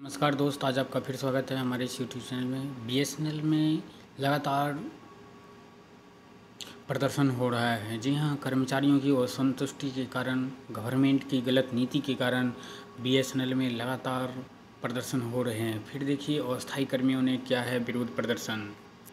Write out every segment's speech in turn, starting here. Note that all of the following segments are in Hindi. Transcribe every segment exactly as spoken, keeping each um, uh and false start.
नमस्कार दोस्त, आज आपका फिर स्वागत है हमारे इस यूट्यूब चैनल में। बीएसएनएल में लगातार प्रदर्शन हो रहा है। जी हाँ, कर्मचारियों की असंतुष्टि के कारण, गवर्नमेंट की गलत नीति के कारण बीएसएनएल में लगातार प्रदर्शन हो रहे हैं। फिर देखिए अस्थायी कर्मियों ने क्या है विरोध प्रदर्शन।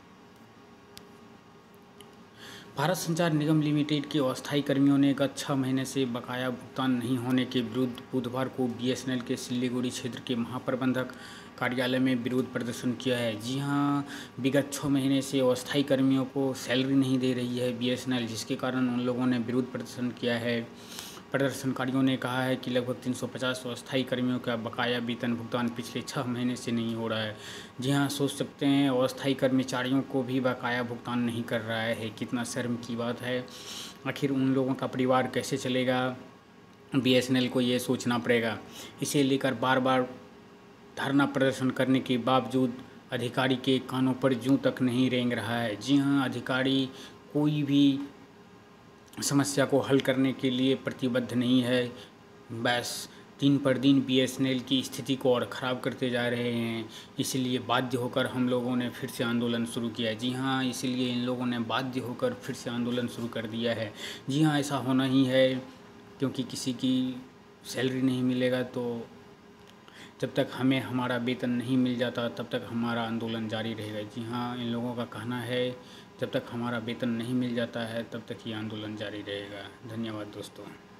भारत संचार निगम लिमिटेड के अस्थायी कर्मियों ने गत छह महीने से बकाया भुगतान नहीं होने के विरुद्ध बुधवार को बीएसएनएल के सिल्लीगुड़ी क्षेत्र के महाप्रबंधक कार्यालय में विरोध प्रदर्शन किया है। जी हां, विगत छः महीने से अस्थायी कर्मियों को सैलरी नहीं दे रही है बीएसएनएल, जिसके कारण उन लोगों ने विरोध प्रदर्शन किया है। प्रदर्शनकारियों ने कहा है कि लगभग तीन सौ पचास अस्थायी कर्मियों का बकाया वेतन भुगतान पिछले छः महीने से नहीं हो रहा है। जी हाँ, सोच सकते हैं अस्थायी कर्मचारियों को भी बकाया भुगतान नहीं कर रहा है। कितना शर्म की बात है। आखिर उन लोगों का परिवार कैसे चलेगा, बीएसएनएल को ये सोचना पड़ेगा। इसे लेकर बार बार धरना प्रदर्शन करने के बावजूद अधिकारी के कानों पर जूं तक नहीं रेंग रहा है। जी हाँ, अधिकारी कोई भी समस्या को हल करने के लिए प्रतिबद्ध नहीं है। बस दिन पर दिन बीएसएनएल की स्थिति को और ख़राब करते जा रहे हैं। इसलिए बाध्य होकर हम लोगों ने फिर से आंदोलन शुरू किया है। जी हाँ, इसलिए इन लोगों ने बाध्य होकर फिर से आंदोलन शुरू कर दिया है। जी हाँ, ऐसा होना ही है, क्योंकि किसी की सैलरी नहीं मिलेगा तो जब तक हमें हमारा वेतन नहीं मिल जाता तब तक हमारा आंदोलन जारी रहेगा। जी हाँ, इन लोगों का कहना है जब तक हमारा वेतन नहीं मिल जाता है तब तक ये आंदोलन जारी रहेगा। धन्यवाद दोस्तों।